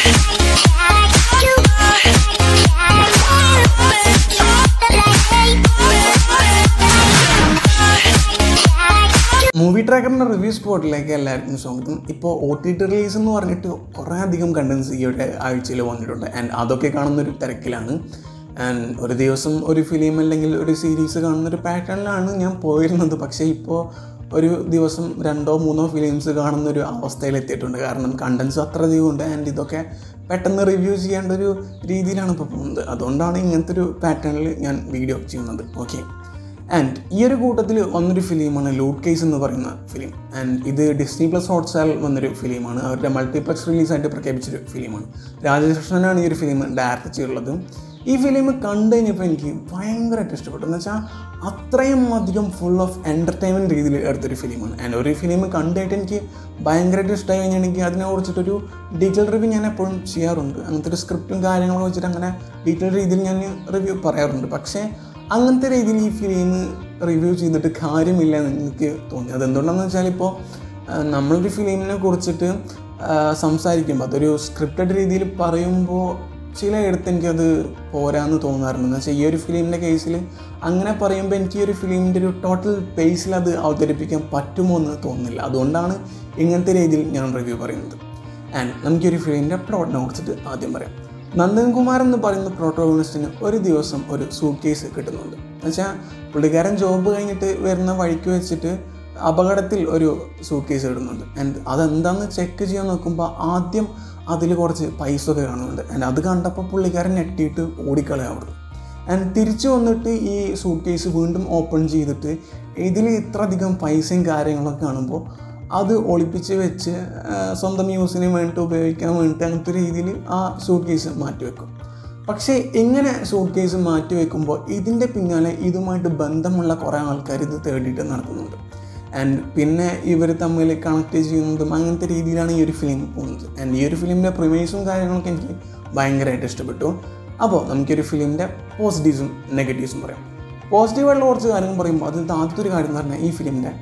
Movie ട്രാക്കറിൻ്റെ review സ്പോട്ടിലേക്ക് എല്ലാവർക്കും സ്വാഗതം. ഇപ്പോൾ OTT റിലീസ് എന്ന് പറഞ്ഞിട്ട് കുറേ അധികം കണ്ടൻസ് ഈ ഒരു ആഴ്ചയിൽ വന്നിട്ടുണ്ട്. ആൻഡ് അതൊക്കെ കാണുന്നൊരു തിരക്കിലാണ്. ആൻഡ് ഒരു ദിവസം ഒരു ഫിലിം അല്ലെങ്കിൽ ഒരു സീരീസ് കാണുന്നൊരു പാറ്റേണിലാണ് ഞാൻ പോയിരുന്നത്. പക്ഷേ ഇപ്പോൾ ഒരു ദിവസം 2-3 ഫിലിംസ് കാണുന്നൊരു അവസ്ഥയിലെത്തിയിട്ടുണ്ട്. കാരണം കണ്ടൻസ് അത്ര അധികം ഉണ്ട്. ആൻഡ് ഇതൊക്കെ പെട്ടെന്ന് റിവ്യൂ ചെയ്യേണ്ട ഒരു രീതിയിലാണ് ഇപ്പോൾ പോകുന്നത്. അതുകൊണ്ടാണ് ഇങ്ങനത്തെ ഒരു പാറ്റേണിൽ ഞാൻ വീഡിയോ ചെയ്യുന്നത്. ഓക്കെ, ആൻഡ് ഈ ഒരു കൂട്ടത്തിൽ വന്നൊരു ഫിലിമാണ് ലൂട്ട്കേസ് എന്ന് പറയുന്ന ഫിലിം. ആൻഡ് ഇത് Disney+ ഹോട്ട്സ്റ്റാറിൽ വന്നൊരു ഫിലിമാണ്. അവരുടെ മൾട്ടിപ്ലക്സ് റിലീസായിട്ട് പ്രഖ്യാപിച്ചൊരു ഫിലിമാണ്. രാജകൃഷ്ണനാണ് ഈ ഒരു ഫിലിം ഡയറക്റ്റ് ചെയ്തിട്ടുള്ളത്. ഈ ഫിലിം കണ്ടു കഴിഞ്ഞപ്പോൾ എനിക്ക് ഭയങ്കരമായിട്ട് ഇഷ്ടപ്പെട്ടു. എന്ന് വെച്ചാൽ അത്രയും അധികം ഫുൾ ഓഫ് എൻ്റർടൈൻമെൻറ്റ് രീതിയിൽ എടുത്തൊരു ഫിലിമാണ്. ആൻഡ് ഒരു ഫിലിം കണ്ടായിട്ട് എനിക്ക് ഭയങ്കരമായിട്ട് ഇഷ്ടമായി കഴിഞ്ഞാണെങ്കിൽ അതിനെ കുറിച്ചിട്ടൊരു ഡീറ്റെയിൽ റിവ്യൂ ഞാൻ എപ്പോഴും ചെയ്യാറുണ്ട്. അങ്ങനത്തെ ഒരു സ്ക്രിപ്റ്റും കാര്യങ്ങളൊക്കെ വെച്ചിട്ട് അങ്ങനെ ഡീറ്റെയിൽ രീതിയിൽ ഞാൻ റിവ്യൂ പറയാറുണ്ട്. പക്ഷേ അങ്ങനത്തെ രീതിയിൽ ഈ ഫിലിം റിവ്യൂ ചെയ്തിട്ട് കാര്യമില്ല എന്ന് എനിക്ക് തോന്നി. അതെന്തുകൊണ്ടാണെന്ന് വെച്ചാൽ ഇപ്പോൾ നമ്മളൊരു ഫിലിമിനെ കുറിച്ചിട്ട് സംസാരിക്കുമ്പോൾ അതൊരു സ്ക്രിപ്റ്റഡ് രീതിയിൽ പറയുമ്പോൾ ചിലയിടത്ത് എനിക്കത് പോരാന്ന് തോന്നാറുണ്ട്. എന്ന് വെച്ചാൽ ഈ ഒരു ഫിലിമിൻ്റെ കേസിൽ അങ്ങനെ പറയുമ്പോൾ എനിക്ക് ഈ ഒരു ഫിലിമിൻ്റെ ഒരു ടോട്ടൽ പേസിൽ അത് അവതരിപ്പിക്കാൻ പറ്റുമോ എന്ന് തോന്നുന്നില്ല. അതുകൊണ്ടാണ് ഇങ്ങനത്തെ രീതിയിൽ ഞാൻ റിവ്യൂ പറയുന്നത്. ആൻഡ് നമുക്കൊരു ഫിലിമിൻ്റെ പ്ലോട്ടിനെ കുറിച്ചിട്ട് ആദ്യം പറയാം. നന്ദൻകുമാർ എന്ന് പറയുന്ന പ്രോട്ടോഗണിസ്റ്റിന് ഒരു ദിവസം ഒരു സൂട്ട്കേസ് കിട്ടുന്നുണ്ട്. എന്നുവെച്ചാൽ പുള്ളിക്കാരൻ ജോബ് കഴിഞ്ഞിട്ട് വരുന്ന വഴിക്ക് വെച്ചിട്ട് അപകടത്തിൽ ഒരു സൂട്ട്കേസ് ഇടുന്നുണ്ട്. ആൻഡ് അതെന്താണെന്ന് ചെക്ക് ചെയ്യാൻ നോക്കുമ്പോൾ ആദ്യം അതിൽ കുറച്ച് പൈസ ഒക്കെ കാണുന്നുണ്ട്. ആൻഡ് അത് കണ്ടപ്പോൾ പുള്ളിക്കാരൻ ഞെട്ടിയിട്ട് ഓടിക്കളയാവുന്നു. ആൻഡ് തിരിച്ചു വന്നിട്ട് ഈ സൂട്ട്കേസ് വീണ്ടും ഓപ്പൺ ചെയ്തിട്ട് ഇതിൽ ഇത്രയധികം പൈസയും കാര്യങ്ങളൊക്കെ കാണുമ്പോൾ അത് ഒളിപ്പിച്ച് വെച്ച് സ്വന്തം യൂസിന് വേണ്ടിയിട്ട് ഉപയോഗിക്കാൻ വേണ്ടിയിട്ട് അങ്ങനത്തെ രീതിയിൽ ആ സൂട്ട്കേസ് മാറ്റിവെക്കും. പക്ഷേ ഇങ്ങനെ സൂട്ട്കേസ് മാറ്റി വെക്കുമ്പോൾ ഇതിൻ്റെ പിന്നാലെ ഇതുമായിട്ട് ബന്ധമുള്ള കുറേ ആൾക്കാർ ഇത് തേടിയിട്ട് നടക്കുന്നുണ്ട്. ആൻഡ് പിന്നെ ഇവർ തമ്മിൽ കണക്ട് ചെയ്യുന്നതും അങ്ങനത്തെ രീതിയിലാണ് ഈ ഒരു ഫിലിം പോകുന്നത്. ആൻഡ് ഈ ഒരു ഫിലിമിൻ്റെ പ്രിമൈസും കാര്യങ്ങളൊക്കെ എനിക്ക് ഭയങ്കരമായിട്ട് ഇഷ്ടപ്പെട്ടു. അപ്പോൾ നമുക്കൊരു ഫിലിമിൻ്റെ പോസിറ്റീവ്സും നെഗറ്റീവ്സും പറയാം. പോസിറ്റീവായിട്ടുള്ള കുറച്ച് കാര്യങ്ങൾ പറയുമ്പോൾ അതിൽ ആദ്യത്തെ ഒരു കാര്യം എന്ന് പറഞ്ഞാൽ ഈ ഫിലിമിൻ്റെ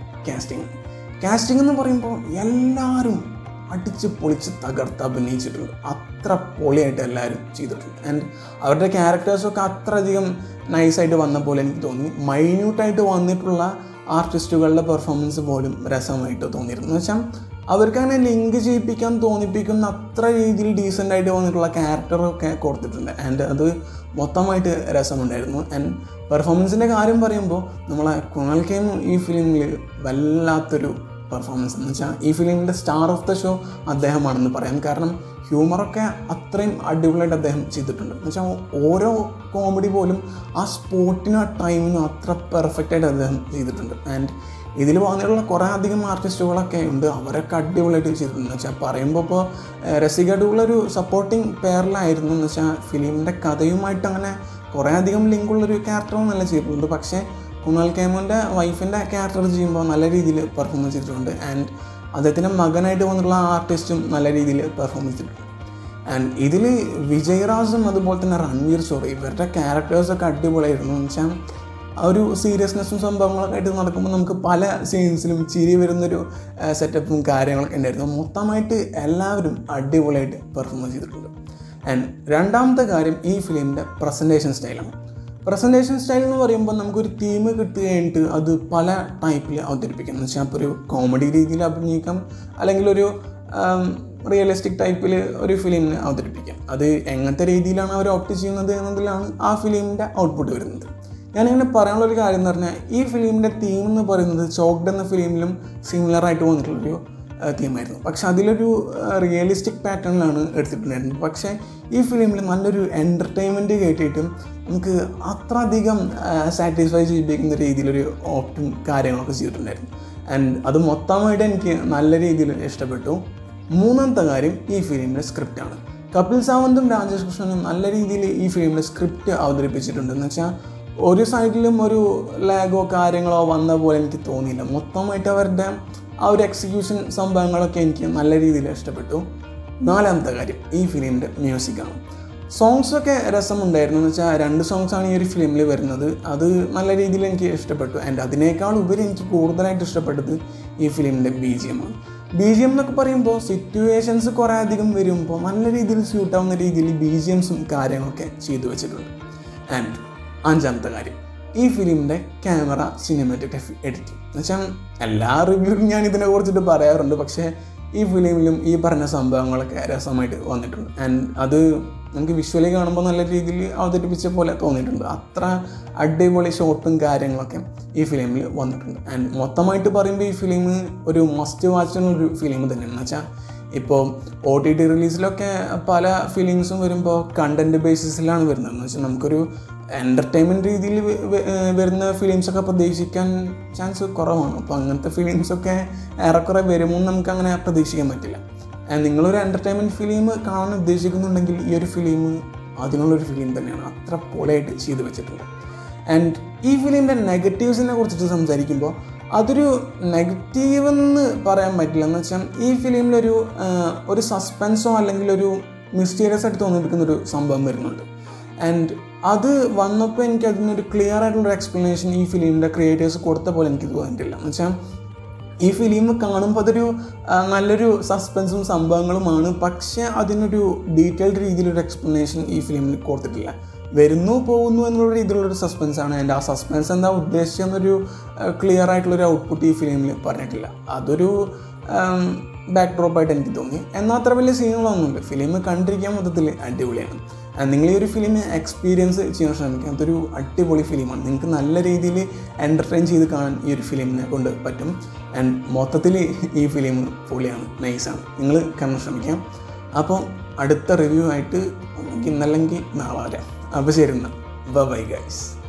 കാസ്റ്റിംഗ് എന്ന് പറയുമ്പോൾ എല്ലാവരും അടിച്ച് പൊളിച്ച് തകർത്ത് അഭിനയിച്ചിട്ടുണ്ട്. അത്ര പൊളിയായിട്ട് എല്ലാവരും ചെയ്തിട്ടുണ്ട്. ആൻഡ് അവരുടെ ക്യാരക്ടേഴ്സൊക്കെ അത്രയധികം നൈസായിട്ട് വന്ന പോലെ എനിക്ക് തോന്നി. മൈന്യൂട്ടായിട്ട് വന്നിട്ടുള്ള ആർട്ടിസ്റ്റുകളുടെ പെർഫോമൻസ് പോലും രസമായിട്ട് തോന്നിയിരുന്നു. എന്ന് വെച്ചാൽ അവർക്ക് അങ്ങനെ ലിങ്ക് ചെയ്യിപ്പിക്കാൻ തോന്നിപ്പിക്കുന്ന അത്ര രീതിയിൽ ഡീസൻ്റായിട്ട് വന്നിട്ടുള്ള ക്യാരക്ടറൊക്കെ കൊടുത്തിട്ടുണ്ട്. ആൻഡ് അത് മൊത്തമായിട്ട് രസമുണ്ടായിരുന്നു. ആൻഡ് പെർഫോമൻസിൻ്റെ കാര്യം പറയുമ്പോൾ നമ്മളെ കുണൽ കേമു ഈ ഫിലിമിൽ വല്ലാത്തൊരു പെർഫോമൻസ്. എന്ന് വെച്ചാൽ ഈ ഫിലിമിൻ്റെ സ്റ്റാർ ഓഫ് ദ ഷോ അദ്ദേഹമാണെന്ന് പറയാം. കാരണം ഹ്യൂമറൊക്കെ അത്രയും അടിപൊളിയായിട്ട് അദ്ദേഹം ചെയ്തിട്ടുണ്ട്. എന്ന് വെച്ചാൽ ഓരോ കോമഡി പോലും ആ സ്പോട്ടിനും ആ ടൈമിനും അത്ര പെർഫെക്റ്റായിട്ട് അദ്ദേഹം ചെയ്തിട്ടുണ്ട്. ആൻഡ് ഇതിൽ വന്നിട്ടുള്ള കുറേ അധികം ആർട്ടിസ്റ്റുകളൊക്കെ ഉണ്ട്. അവരൊക്കെ അടിപൊളിയായിട്ട് ചെയ്തിട്ടുണ്ട്. എന്ന് വെച്ചാൽ പറയുമ്പോൾ ഇപ്പോൾ രസിക ഡൂളൊരു സപ്പോർട്ടിങ് പെയറിലായിരുന്നു. എന്ന് വെച്ചാൽ ഫിലിമിൻ്റെ കഥയുമായിട്ട് അങ്ങനെ കുറേ അധികം ലിങ്കുള്ളൊരു ക്യാരക്ടറൊന്നുമല്ല ചെയ്തിട്ടുണ്ട്. പക്ഷേ കുണാൽ കേമുവിൻ്റെ വൈഫിൻ്റെ ക്യാരക്ടർ ചെയ്യുമ്പോൾ നല്ല രീതിയിൽ പെർഫോമൻസ് ചെയ്തിട്ടുണ്ട്. ആൻഡ് അദ്ദേഹത്തിൻ്റെ മകനായിട്ട് വന്നിട്ടുള്ള ആർട്ടിസ്റ്റും നല്ല രീതിയിൽ പെർഫോമൻസ് ചെയ്തിട്ടുണ്ട്. ആൻഡ് ഇതിൽ വിജയരാജും അതുപോലെ തന്നെ രൺവീർ ചോറി ഇവരുടെ ക്യാരക്ടേഴ്സൊക്കെ അടിപൊളിയായിരുന്നു. എന്ന് വെച്ചാൽ ആ ഒരു സീരിയസ്നെസ്സും സംഭവങ്ങളൊക്കെ ആയിട്ട് നടക്കുമ്പോൾ നമുക്ക് പല സീൻസിലും ചിരി വരുന്നൊരു സെറ്റപ്പും കാര്യങ്ങളൊക്കെ ഉണ്ടായിരുന്നു. മൊത്തമായിട്ട് എല്ലാവരും അടിപൊളിയായിട്ട് പെർഫോമൻസ് ചെയ്തിട്ടുണ്ട്. ആൻഡ് രണ്ടാമത്തെ കാര്യം ഈ ഫിലിമിൻ്റെ പ്രസൻറ്റേഷൻ സ്റ്റൈലാണ്. പ്രസൻറ്റേഷൻ സ്റ്റൈൽ എന്ന് പറയുമ്പോൾ നമുക്കൊരു തീം കിട്ടി കഴിഞ്ഞിട്ട് അത് പല ടൈപ്പിൽ അവതരിപ്പിക്കാം. എന്ന് വെച്ചാൽ ഇപ്പോൾ ഒരു കോമഡി രീതിയിൽ അഭിനയിക്കാം, അല്ലെങ്കിൽ ഒരു റിയലിസ്റ്റിക് ടൈപ്പിൽ ഒരു ഫിലിമിനെ അവതരിപ്പിക്കാം. അത് എങ്ങനത്തെ രീതിയിലാണ് അവർ ഓപ്റ്റ് ചെയ്യുന്നത് എന്നതിലാണ് ആ ഫിലിമിൻ്റെ ഔട്ട്പുട്ട് വരുന്നത്. ഞാനിങ്ങനെ പറയാനുള്ളൊരു കാര്യം എന്ന് പറഞ്ഞാൽ ഈ ഫിലിമിൻ്റെ തീം എന്ന് പറയുന്നത് ചോക്ഡ് എന്ന ഫിലിമിലും സിമിലറായിട്ട് വന്നിട്ടുള്ളൊരു തീമായിരുന്നു. പക്ഷെ അതിലൊരു റിയലിസ്റ്റിക് പാറ്റേണിലാണ് എടുത്തിട്ടുണ്ടായിരുന്നത്. പക്ഷേ ഈ ഫിലിമിൽ നല്ലൊരു എൻ്റർടൈൻമെൻറ്റ് കേട്ടിട്ടും നമുക്ക് അത്ര അധികം സാറ്റിസ്ഫൈ ചെയ്യിപ്പിക്കുന്ന രീതിയിലൊരു ഓപ്റ്റും കാര്യങ്ങളൊക്കെ ചെയ്തിട്ടുണ്ടായിരുന്നു. ആൻഡ് അത് മൊത്തമായിട്ട് എനിക്ക് നല്ല രീതിയിൽ ഇഷ്ടപ്പെട്ടു. മൂന്നാമത്തെ കാര്യം ഈ ഫിലിമിൻ്റെ സ്ക്രിപ്റ്റാണ്. കപിൽ സാവന്തും രാജേഷ് കൃഷ്ണനും നല്ല രീതിയിൽ ഈ ഫിലിമിൻ്റെ സ്ക്രിപ്റ്റ് അവതരിപ്പിച്ചിട്ടുണ്ട്. എന്ന് വെച്ചാൽ ഒരു സൈഡിലും ഒരു ലാഗോ കാര്യങ്ങളോ വന്ന പോലെ എനിക്ക് തോന്നിയില്ല. മൊത്തമായിട്ട് അവരുടെ ആ ഒരു എക്സിക്യൂഷൻ സംഭവങ്ങളൊക്കെ എനിക്ക് നല്ല രീതിയിൽ ഇഷ്ടപ്പെട്ടു. നാലാമത്തെ കാര്യം ഈ ഫിലിമിൻ്റെ മ്യൂസിക്കാണ്. സോങ്സൊക്കെ രസമുണ്ടായിരുന്നു. എന്ന് വെച്ചാൽ 2 സോങ്സാണ് ഈ ഒരു ഫിലിമിൽ വരുന്നത്. അത് നല്ല രീതിയിൽ എനിക്ക് ഇഷ്ടപ്പെട്ടു. ആൻഡ് അതിനേക്കാൾ ഉപരി എനിക്ക് കൂടുതലായിട്ട് ഇഷ്ടപ്പെട്ടത് ഈ ഫിലിമിൻ്റെ BGM ആണ്. BGM എന്നൊക്കെ പറയുമ്പോൾ സിറ്റുവേഷൻസ് കുറേ അധികം വരുമ്പോൾ നല്ല രീതിയിൽ സ്യൂട്ടാവുന്ന രീതിയിൽ BGMസും കാര്യങ്ങളൊക്കെ ചെയ്തു വെച്ചിട്ടുണ്ട്. ആൻഡ് 5ാമത്തെ കാര്യം, ഈ ഫിലിമിൻ്റെ ക്യാമറ സിനിമാറ്റോഗ്രാഫി എഡിറ്റിംഗ് എന്ന് വെച്ചാൽ എല്ലാ റിവ്യൂവും ഞാൻ ഇതിനെ കുറിച്ചിട്ട് പറയാറുണ്ട്. പക്ഷേ ഈ ഫിലിമിലും ഈ പറഞ്ഞ സംഭവങ്ങളൊക്കെ രസമായിട്ട് വന്നിട്ടുണ്ട്. ആൻഡ് അത് നമുക്ക് വിഷ്വലി കാണുമ്പോൾ നല്ല രീതിയിൽ അവതരിപ്പിച്ച പോലെ തോന്നിയിട്ടുണ്ട്. അത്ര അടിപൊളി ഷോട്ടും കാര്യങ്ങളൊക്കെ ഈ ഫിലിമിൽ വന്നിട്ടുണ്ട്. ആൻഡ് മൊത്തമായിട്ട് പറയുമ്പോൾ ഈ ഫിലിം ഒരു മസ്റ്റ് വാച്ചുള്ളൊരു ഫിലിം തന്നെയാണ്. എന്ന് വെച്ചാൽ ഇപ്പോൾ OTT റിലീസിലൊക്കെ പല ഫിലിംസും വരുമ്പോൾ കണ്ടൻറ്റ് ബേസിസിലാണ് വരുന്നത്. എന്ന് വെച്ചാൽ നമുക്കൊരു എൻ്റർടൈൻമെൻറ്റ് രീതിയിൽ വരുന്ന ഫിലിംസൊക്കെ പ്രതീക്ഷിക്കാൻ ചാൻസ് കുറവാണ്. അപ്പോൾ അങ്ങനത്തെ ഫിലിംസൊക്കെ ഏറെക്കുറെ വരുമ്പോൾ നമുക്കങ്ങനെ പ്രതീക്ഷിക്കാൻ പറ്റില്ല. നിങ്ങളൊരു എൻ്റർടൈൻമെൻറ്റ് ഫിലിം കാണാൻ ഉദ്ദേശിക്കുന്നുണ്ടെങ്കിൽ ഈ ഒരു ഫിലിം അതിനുള്ളൊരു ഫിലിം തന്നെയാണ്. അത്ര പൊളിയായിട്ട് ചെയ്ത് വെച്ചിട്ടുണ്ട്. ആൻഡ് ഈ ഫിലിമിൻ്റെ നെഗറ്റീവ്സിനെ കുറിച്ചിട്ട് സംസാരിക്കുമ്പോൾ അതൊരു നെഗറ്റീവെന്ന് പറയാൻ പറ്റില്ല. എന്ന് വെച്ചാൽ ഈ ഫിലിമിലൊരു ഒരു സസ്പെൻസോ അല്ലെങ്കിൽ ഒരു മിസ്റ്റീരിയസ് ആയിട്ട് തോന്നിപ്പിക്കുന്നൊരു സംഭവം വരുന്നുണ്ട്. ആൻഡ് അത് വന്നപ്പോൾ എനിക്ക് അതിനൊരു ക്ലിയർ ആയിട്ടുള്ളൊരു എക്സ്പ്ലനേഷൻ ഈ ഫിലിമിൻ്റെ ക്രിയേറ്റേഴ്സ് കൊടുത്ത പോലെ എനിക്ക് തോന്നിയിട്ടില്ല. എന്ന് വെച്ചാൽ ഈ ഫിലിം കാണുമ്പോൾ അതൊരു നല്ലൊരു സസ്പെൻസും സംഭവങ്ങളുമാണ്. പക്ഷേ അതിനൊരു ഡീറ്റെയിൽഡ് രീതിയിലൊരു എക്സ്പ്ലനേഷൻ ഈ ഫിലിമിൽ കൊടുത്തിട്ടില്ല. വരുന്നു പോകുന്നു എന്നുള്ള രീതിയിലുള്ളൊരു സസ്പെൻസാണ്. ആൻഡ് ആ സസ്പെൻസ് എന്താ ഉദ്ദേശിച്ചെന്നൊരു ക്ലിയർ ആയിട്ടുള്ളൊരു ഔട്ട്പുട്ട് ഈ ഫിലിമിൽ പറഞ്ഞിട്ടില്ല. അതൊരു ബാക്ക് ഡ്രോപ്പായിട്ട് എനിക്ക് തോന്നി. എന്നാൽ അത്ര വലിയ സീനുകളൊന്നുമില്ല. ഫിലിം കണ്ടിരിക്കാൻ മൊത്തത്തിൽ അടിപൊളിയാണ്. നിങ്ങൾ ഈ ഒരു ഫിലിം എക്സ്പീരിയൻസ് ചെയ്യാൻ ശ്രമിക്കുക. അതൊരു അടിപൊളി ഫിലിമാണ്. നിങ്ങൾക്ക് നല്ല രീതിയിൽ എൻ്റർടൈൻ ചെയ്ത് കാണാൻ ഈ ഒരു ഫിലിമിനെ കൊണ്ട് പറ്റും. ആൻഡ് മൊത്തത്തിൽ ഈ ഫിലിം പൊളിയാണ്, നൈസാണ്. നിങ്ങൾ കാണാൻ ശ്രമിക്കാം. അപ്പോൾ അടുത്ത റിവ്യൂ ആയിട്ട് ഇന്നല്ലെങ്കിൽ നാളെ വരാം. അപ്പോൾ ശരി, എന്നാൽ ബൈ ഗൈസ്.